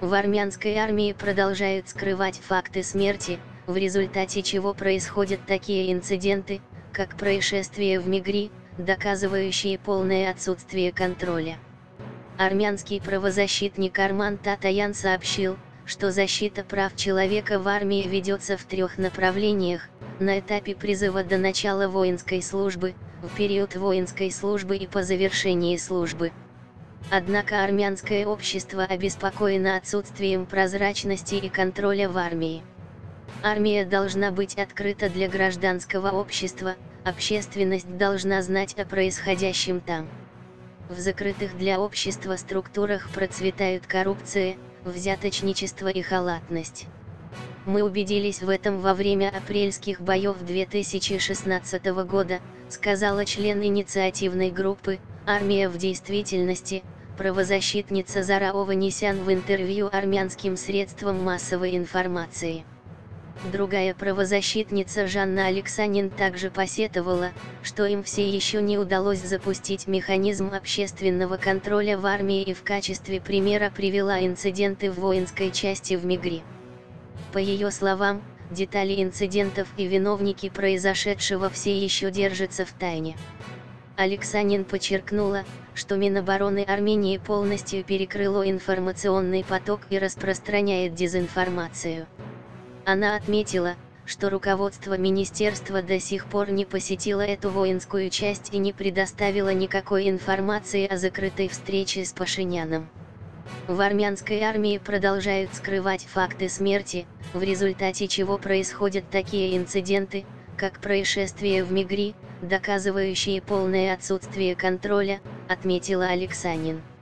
В армянской армии продолжают скрывать факты смерти, в результате чего происходят такие инциденты, как происшествие в Мигри, доказывающие полное отсутствие контроля. Армянский правозащитник Арман Татаян сообщил, что защита прав человека в армии ведется в 3 направлениях: на этапе призыва до начала воинской службы, в период воинской службы и по завершении службы. Однако армянское общество обеспокоено отсутствием прозрачности и контроля в армии. Армия должна быть открыта для гражданского общества, общественность должна знать о происходящем там. В закрытых для общества структурах процветают коррупция, взяточничество и халатность. Мы убедились в этом во время апрельских боев 2016 года, сказала член инициативной группы «Армия в действительности», правозащитница Зара Ованесян в интервью армянским средствам массовой информации. Другая правозащитница Жанна Алексанин также посетовала, что им все еще не удалось запустить механизм общественного контроля в армии, и в качестве примера привела инциденты в воинской части в Мигри. По ее словам, детали инцидентов и виновники произошедшего все еще держатся в тайне. Алексанин подчеркнула, что Минобороны Армении полностью перекрыло информационный поток и распространяет дезинформацию. Она отметила, что руководство министерства до сих пор не посетило эту воинскую часть и не предоставило никакой информации о закрытой встрече с Пашиняном. В армянской армии продолжают скрывать факты смерти, в результате чего происходят такие инциденты, как происшествие в Мигри, доказывающие полное отсутствие контроля, отметила Алексанин.